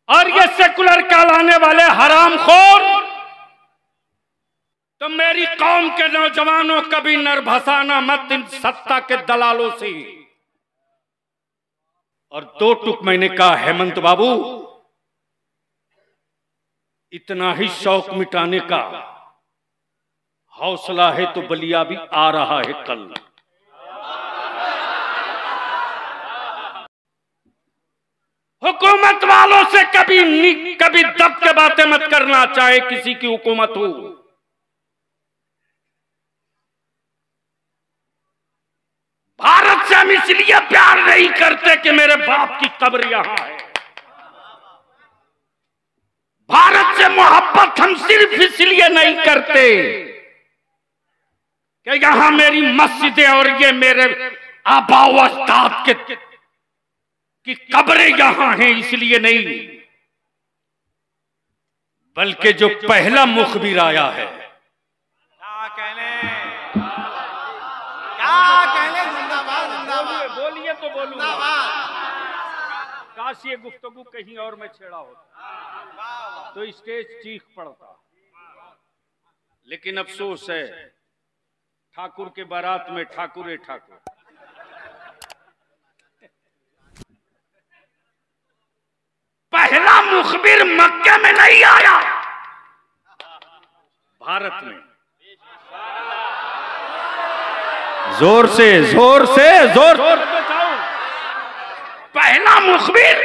और ये सेकुलर कहलाने वाले हरामखोर तो मेरी कौम के नौजवानों कभी नरभसाना मत इन सत्ता के दलालों से। और दो टुक मैंने कहा, हेमंत बाबू इतना ही शौक मिटाने का हौसला है तो बलिया भी आ रहा है कल। हुकूमत वालों से कभी दब के बातें मत करना, चाहे किसी की हुकूमत हो। भारत से हम इसलिए प्यार नहीं करते कि मेरे बाप की कब्र यहां है। भारत से मोहब्बत हम सिर्फ इसलिए नहीं करते कि यहां मेरी मस्जिदें और ये मेरे आबा व अजदाद की कब्रें यहां हैं, इसलिए नहीं, बल्कि जो पहला मुखबिर आया है, जिंदाबाद जिंदाबाद बोलिए तो बोलूंगा। काश ये गुफ्तगू कहीं और में छेड़ा होता तो स्टेज चीख पड़ता, लेकिन अफसोस है ठाकुर के बारात में ठाकुर ठाकुर। पहला मुखबिर मक्के में नहीं आया, भारत में। जोर से जोर से जोर पहला मुखबिर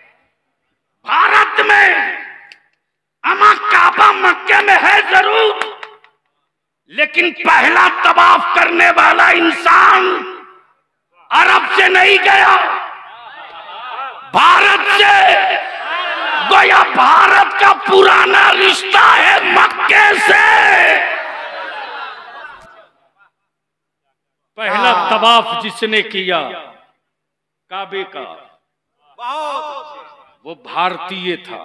भारत में। अमा काबा मक्के में है जरूर, लेकिन पहला तवाफ करने वाला इंसान अरब से नहीं गया, भारत से। गोया भारत का पुराना रिश्ता है मक्के से। पहला तवाफ जिसने किया काबे का, वो भारतीय था।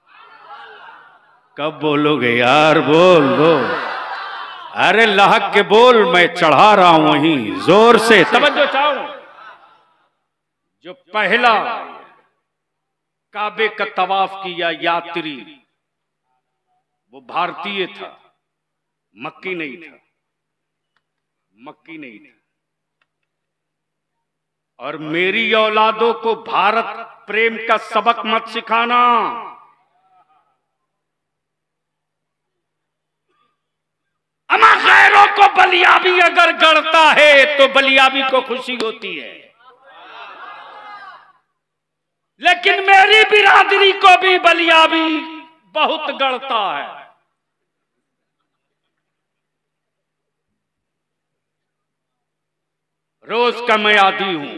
कब बोलोगे यार? बोल बोल, अरे लहक के बोल, मैं चढ़ा रहा हूं वहीं जोर से। तवज्जो चाहो। जो पहला काबे का तवाफ किया यात्री, वो भारतीय था, मक्की नहीं था, मक्की नहीं था। और मेरी औलादों को भारत प्रेम का सबक मत सिखाना। अमा गैरों को बलियाबी अगर गढ़ता है तो बलियाबी को खुशी होती है, लेकिन मेरी बिरादरी को भी बलियाबी बहुत गढ़ता है। रोज का मैं आदी हूं,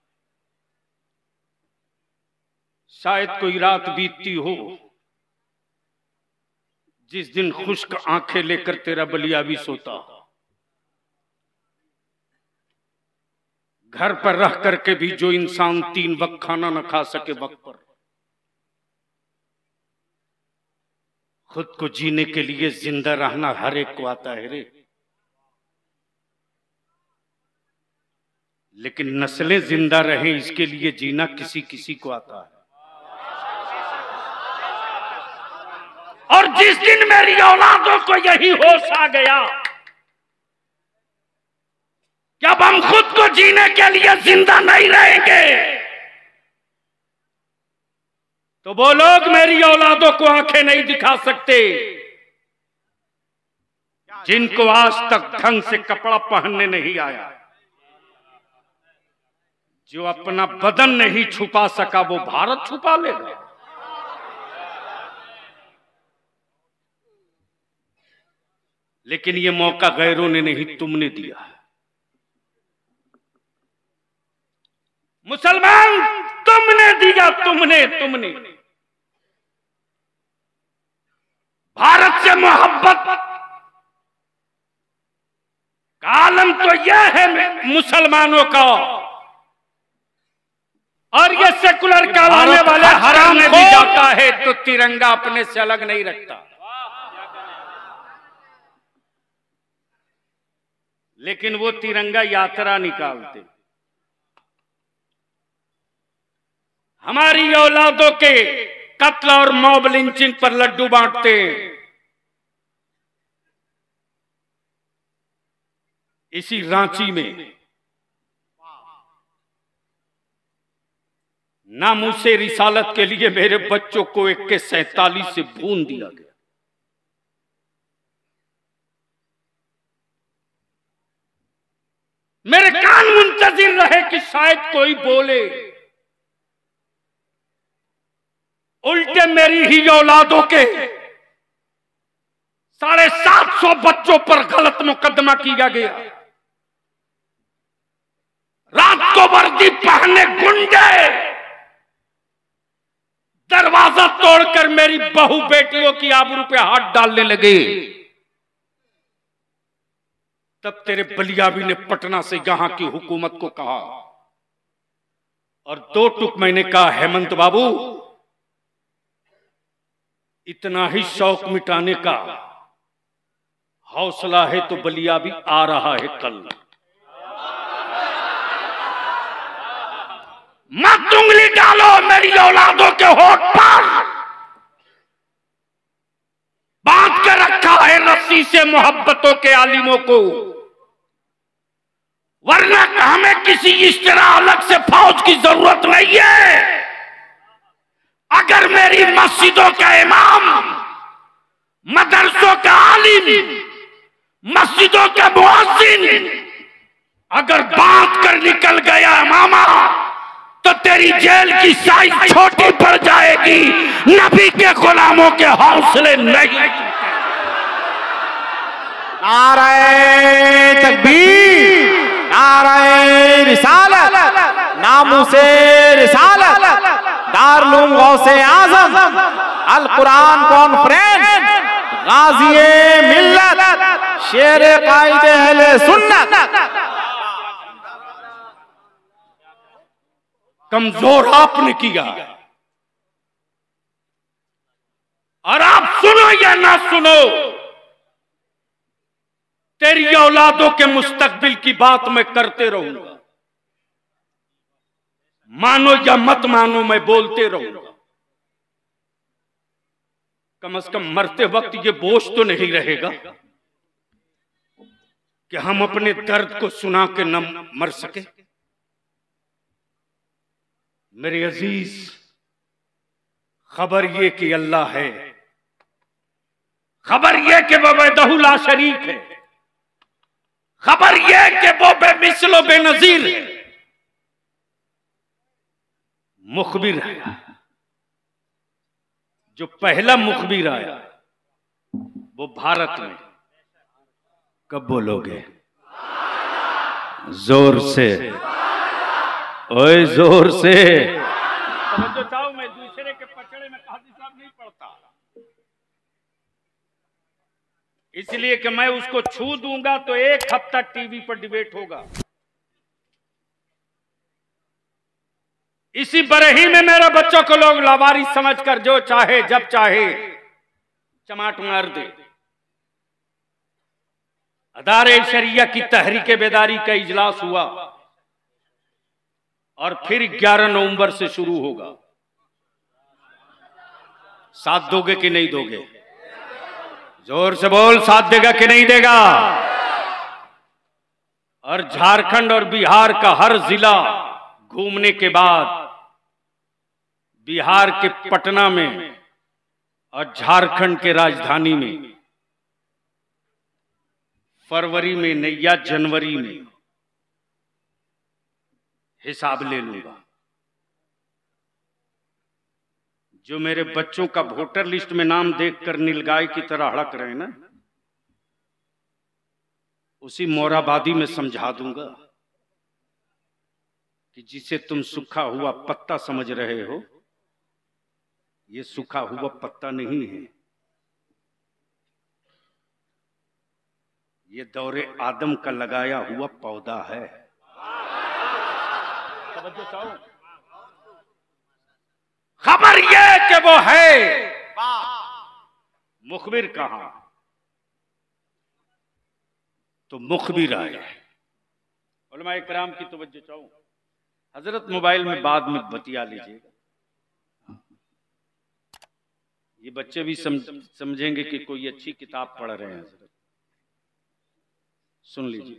शायद कोई रात बीतती हो जिस दिन खुश्क आंखें लेकर तेरा बलियाबी सोता। घर पर रह करके भी जो इंसान 3 वक्त खाना न खा सके वक्त पर, खुद को जीने के लिए जिंदा रहना हर एक को आता है रे, लेकिन नस्लें जिंदा रहें इसके लिए जीना किसी किसी को आता है। और जिस दिन मेरी औलादों को यही होश आ गया कि अब हम खुद को जीने के लिए जिंदा नहीं रहेंगे, तो वो लोग मेरी औलादों को आंखें नहीं दिखा सकते जिनको आज तक ढंग से कपड़ा पहनने नहीं आया। जो अपना बदन नहीं छुपा सका वो भारत छुपा लेगा। लेकिन ये मौका गैरों ने नहीं, तुमने दिया है। मुसलमान तुमने दिया, तुमने भारत से मोहब्बत का आलम तो यह है मुसलमानों का। और ये सेकुलर कहलाने वाले हराम में भी जाता है तो तिरंगा अपने से अलग नहीं रखता, लेकिन वो तिरंगा यात्रा निकालते। हमारी औलादों के कत्ल और मॉब लिंचिंग पर लड्डू बांटते। इसी रांची में नामूसे रिसालत के लिए मेरे बच्चों को AK-47 से भून दिया गया। मेरे कान मुंतजिर रहे कि शायद कोई बोले। उल्टे मेरी ही औलादों के 750 बच्चों पर गलत मुकदमा किया गया। रात को वर्दी पहने गुंडे दरवाजा तोड़कर मेरी बहू बेटियों की आबरू पे हाथ डालने लगे। तब तेरे बलियाबी ने पटना से यहां की हुकूमत को कहा और 2 टुक मैंने कहा, हेमंत बाबू, इतना ही शौक मिटाने का हौसला है तो बलियाबी आ रहा है कल। मत उंगली डालो मेरी औलादों के होठ पर। बांध कर रखा है रस्सी से मोहब्बतों के आलिमों को, वरना हमें किसी इस तरह अलग से फौज की जरूरत नहीं है। अगर मेरी मस्जिदों का इमाम, मदरसों का आलिम, मस्जिदों का मुअज्जिन अगर बांध कर निकल गया मामा, तो तेरी जेल की साइज छोटी पड़ जाएगी। नबी के गुलामों के हौसले नहीं। नारे तकबीर, नारे रिसालत, नामूसे रिसालत, दारुल गौसे आजम, अल कुरान कॉन्फ्रेंस, गाज़िए मिल्लत, शेर कायदे अहले सुन्नत। कमजोर आपने किया, और आप सुनो या ना सुनो, तेरी औलादों के मुस्तकबिल की बात मैं करते रहूंगा। मानो या मत मानो, मैं बोलते रहूंगा। कम से कम मरते वक्त ये बोझ तो नहीं रहेगा कि हम अपने दर्द को सुना के न मर सके। मेरे अजीज, खबर ये कि अल्लाह है, खबर ये कि वो वहदहू ला शरीक है, खबर ये कि वो बेमिसलो बेनजीर है। मुखबिर है, जो पहला मुखबिर आया वो भारत में। कब बोलोगे? जोर से, ओए जोर से। समझो चाहो, मैं दूसरे के पचड़े में काजी साहब नहीं पड़ता, इसलिए कि मैं उसको छू दूंगा तो 1 हफ्ता टीवी पर डिबेट होगा। इसी बरही में मेरे बच्चों को लोग लावारिस समझकर जो चाहे जब चाहे चमाट मार दे। अदारे शरिया की तहरीक बेदारी का इजलास हुआ और फिर 11 नवंबर से शुरू होगा। साथ दोगे कि नहीं दोगे? जोर से बोल, साथ देगा कि नहीं देगा? और झारखंड और बिहार का हर जिला घूमने के बाद बिहार के पटना में और झारखंड के राजधानी में फरवरी में नहीं या जनवरी में हिसाब ले लूंगा। जो मेरे बच्चों का वोटर लिस्ट में नाम देखकर नीलगाय की तरह हड़क रहे ना, उसी मोराबादी में समझा दूंगा कि जिसे तुम सूखा हुआ पत्ता समझ रहे हो, ये सूखा हुआ पत्ता नहीं है, ये दौरे आदम का लगाया हुआ पौधा है। खबर ये कि वो है। मुखबिर कहां? तो मुखबिर आए। उलमा इकराम की तवज्जो चाहूं, हजरत मोबाइल में बाद में बतिया लीजिएगा। ये बच्चे भी समझेंगे कि कोई अच्छी किताब पढ़ रहे हैं। सुन लीजिए,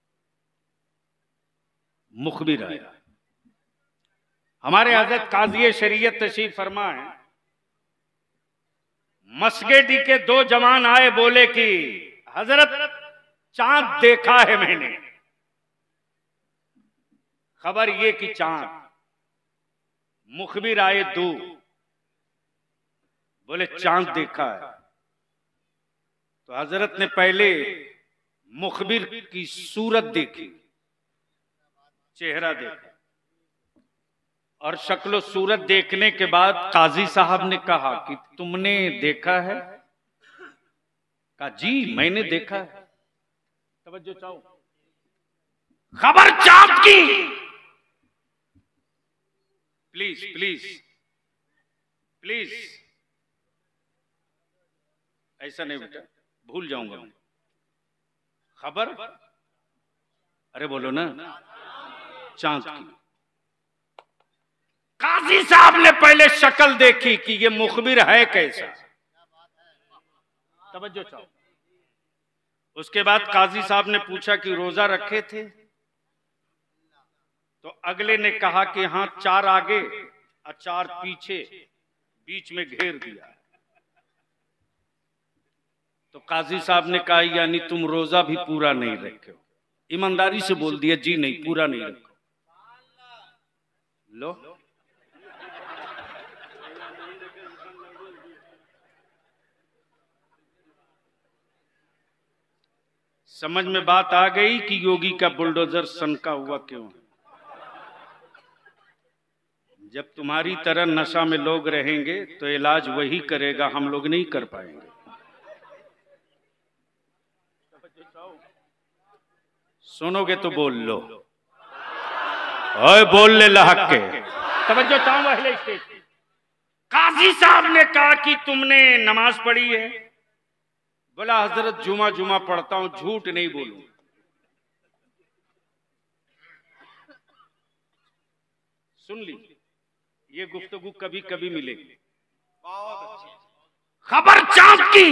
मुखबिर आया। हमारे हजरत काजी शरीयत तशरीफ फरमा है, मस्केडी के 2 जवान आए, बोले कि हजरत चांद देखा है मैंने। खबर ये कि चांद। मुखबिर आए 2, बोले चांद देखा है। तो हजरत ने पहले मुखबिर की सूरत देखी, चेहरा देखा, और शक्ल सूरत देखने के बाद काजी साहब ने कहा कि तुमने देखा है? कहा जी मैंने देखा है। तवज्जो चाहो, खबर चांद की। प्लीज प्लीज प्लीज, ऐसा नहीं बेटा, भूल जाऊंगा मैं। खबर, अरे बोलो ना, चांद की। काजी साहब ने पहले शक्ल देखी कि ये मुखबिर है कैसा। तवज्जो चाहो। उसके बाद काजी साहब ने पूछा कि रोजा रखे थे? तो अगले ने कहा कि हाँ, 4 आगे और 4 पीछे, बीच में घेर दिया। तो काजी साहब ने कहा यानी तुम रोजा भी पूरा नहीं रखे हो? ईमानदारी से बोल दिया जी नहीं, पूरा नहीं रखो। लो, समझ में बात आ गई कि योगी का बुलडोजर सनका हुआ क्यों है। जब तुम्हारी तरह नशा में लोग रहेंगे तो इलाज वही करेगा, हम लोग नहीं कर पाएंगे। सुनोगे तो बोल लो, ओए बोल ले लहक के। तवज्जो चाहूं अहले स्टेज। काजी साहब ने कहा कि तुमने नमाज पढ़ी है? बोला हजरत जुमा जुमा पढ़ता हूं, झूठ नहीं बोलूं। सुन लीजिए, ये गुफ्तगू कभी कभी मिलेगी। खबर चांद की,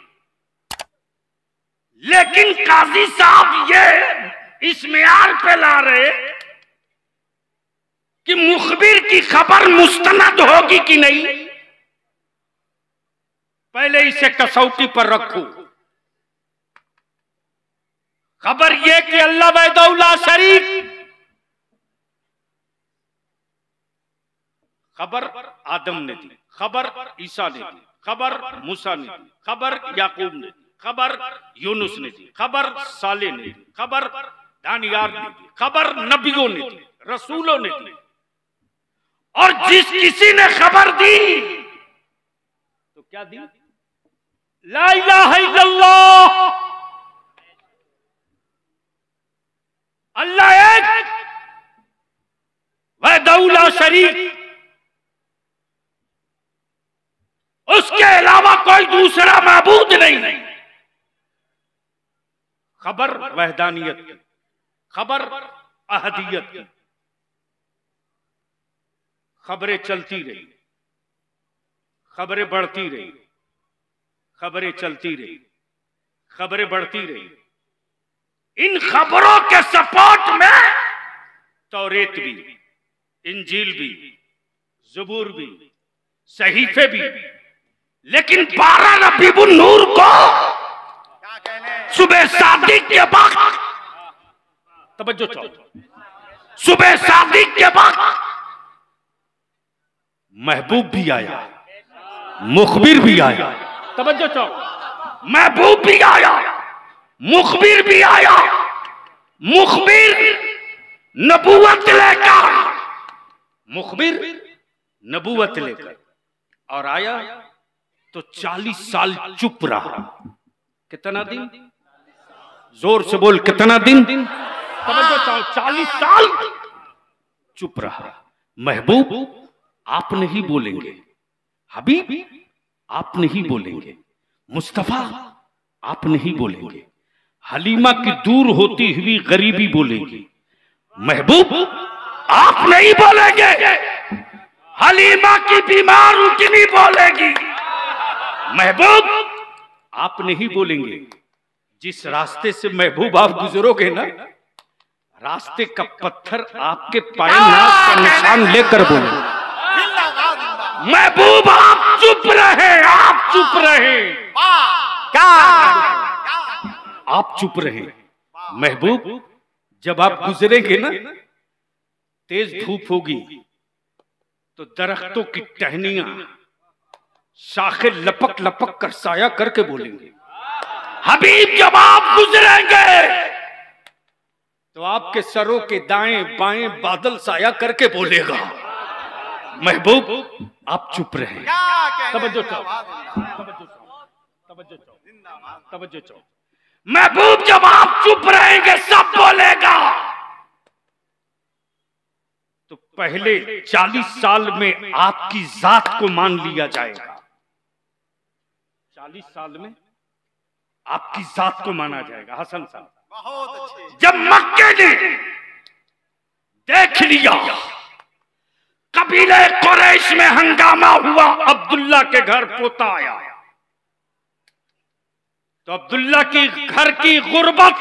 लेकिन काजी साहब ये इस मियार पे ला रहे कि मुखबिर की खबर मुस्तनद होगी कि नहीं, पहले इसे कसौटी पर रखूं। खबर यह कि अल्लाह वहदहू शरीक, खबर आदम ने दी, खबर ईसा ने दी, खबर मूसा ने दी, खबर याकूब ने दी, खबर यूनुस ने दी, खबर साले ने दी, खबर दानियार ने दी, खबर नबियों ने दी, रसूलों ने दी। और जिस किसी ने खबर दी तो क्या दी? ला इलाहा इल्लल्लाह, अल्लाह एक, वहदहू ला शरीक, उसके अलावा कोई दूसरा माबूद नहीं। खबर वहदानियत की, खबर अहदियत की। खबरें चलती रही, खबरें बढ़ती रही, खबरें चलती रही, खबरें बढ़ती रही। इन खबरों के सपोर्ट में तौरेत भी, इंजील भी, ज़बूर भी, सहीफे भी। लेकिन 12 रबीउन नूर को सुबह सादिक के वक्त, तवज्जो चाहो, सुबह सादिक के वक्त महबूब भी आया, मुखबिर भी आया। तवज्जो चाहो, महबूब भी आया, मुखबिर भी आया। मुखबिर नबूवत लेकर, मुखबिर नबूवत लेकर, और आया तो 40 साल चुप रहा। कितना दिन? जोर से बोल, कितना दिन? तवज्जो चाहो, 40 साल चुप रहा। महबूब आप नहीं बोलेंगे, हबीब आप नहीं बोलेंगे, मुस्तफा आप नहीं बोलेंगे, हलीमा की दूर होती हुई गरीबी बोलेगी। महबूब आप नहीं बोलेंगे, हलीमा की बीमार उठनी बोलेगी। महबूब आप नहीं बोलेंगे, जिस रास्ते से महबूब आप गुजरोगे ना, रास्ते का पत्थर आपके पाए नाक का निशान लेकर बोले। महबूब आप चुप रहे, आप चुप रहे, क्या आप चुप रहे। महबूब जब आप गुजरेंगे ना, तेज धूप होगी तो दरख्तों की टहनियां शाखे लपक लपक कर साया करके बोलेंगे। हबीब जब आप गुजरेंगे तो आपके सरों के दाएं बाएं बादल साया करके बोलेगा। महबूब आप चुप रहे। तवज्जो चाहो, तवज्जो चाहो, तवज्जो चाहो, तवज्जो चाहो। महबूब जब आप चुप रहेंगे सब बोलेगा। तो पहले 40 साल में आपकी जात को मान लिया जाएगा। 40 साल में आपकी जात को माना जाएगा। हसन साहब, बहुत अच्छे। जब मक्के ने देख लिया कबीले कुरैश में हंगामा हुआ, अब्दुल्ला के घर पोता आया, तो अब्दुल्ला की घर की गुर्बत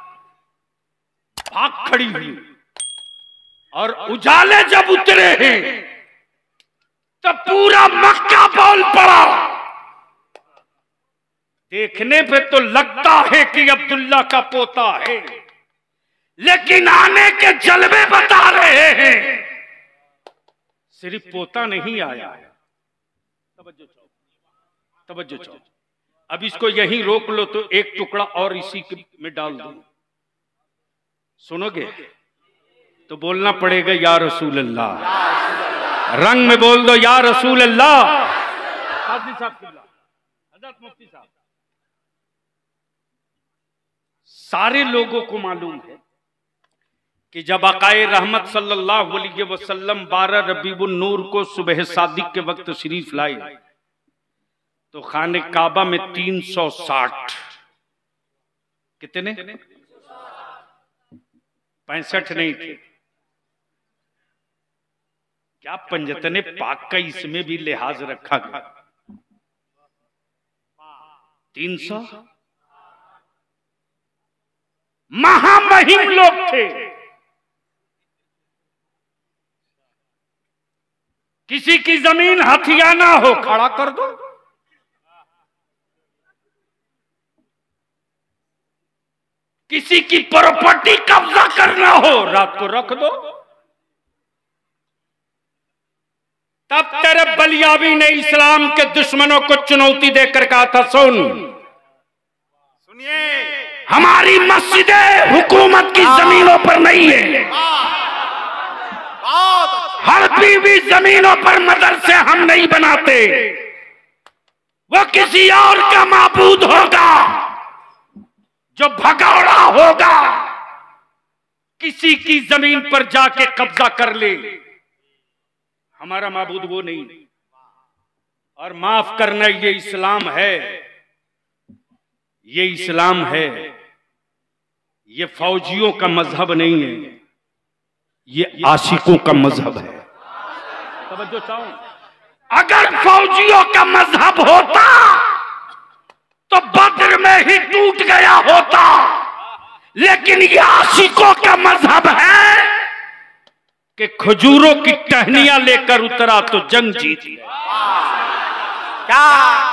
भाग खड़ी हुई और उजाले जब उतरे हैं तब पूरा मक्का बोल पड़ा। देखने पे तो लगता है कि अब्दुल्ला का पोता है, लेकिन आने के जलवे बता रहे हैं सिर्फ पोता नहीं आया है। तवज्जो चाहो, तवज्जो चाहो। अब इसको यहीं रोक लो तो एक टुकड़ा और इसी में डाल दो। सुनोगे तो बोलना पड़ेगा या रसूल अल्लाह। रंग में बोल दो या रसूल अल्लाह। काजी साहब, हज़रत मुफ्ती साहब, सारे लोगों को मालूम है कि जब आकाए रहमत सल्लल्लाहु अलैहि वसल्लम 12 रबीउन नूर को सुबह सादिक के वक्त शरीफ लाए तो खाने काबा में 360 कितने 65 नहीं थे। क्या पंजतने पाक का इसमें भी लिहाज रखा गया? 300 महामहिम लोग थे। किसी की जमीन हथियाना हो खड़ा कर दो, किसी की प्रॉपर्टी कब्जा करना हो रात को रख दो। तब तेरे बलियावी ने इस्लाम के दुश्मनों को चुनौती देकर कहा था, सुन सुनिए, हमारी मस्जिदें हुकूमत की जमीनों पर नहीं है, बहुत अच्छे। हड़पी हुई जमीनों पर मदरसे हम नहीं बनाते, वो किसी और का माबूद होगा जो भगौड़ा होगा, किसी की जमीन पर जाके कब्जा कर ले। हमारा माबूद वो नहीं। और माफ करना, ये इस्लाम है, ये इस्लाम है, ये फौजियों का मजहब नहीं है, ये आशिकों का मजहब है। तवज्जो चाहो। अगर फौजियों का मजहब होता तो बद्र में ही टूट गया होता, लेकिन ये आशिकों का मजहब है कि खजूरों की टहनियां लेकर उतरा तो जंग जीत गया। क्या